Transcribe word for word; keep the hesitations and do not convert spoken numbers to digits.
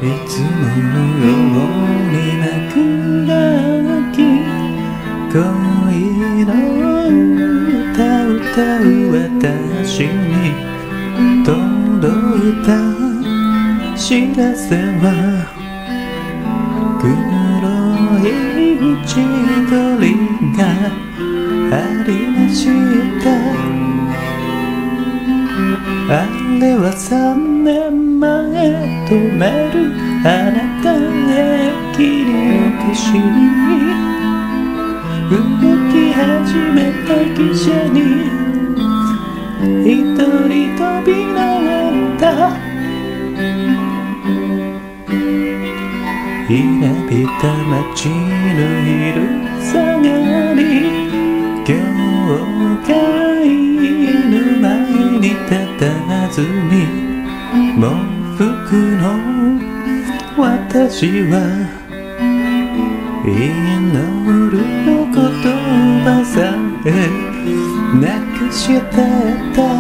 つものように幕が開き恋の歌歌う私に届いた知らせは黒い縁取りがありました。あれは三年前止めるあなたへ切り落とし動き始めた汽車に一人飛び乗った稲びた街の昼下がり教会の前に佇み喪服の私は祈る言葉さえなくしてた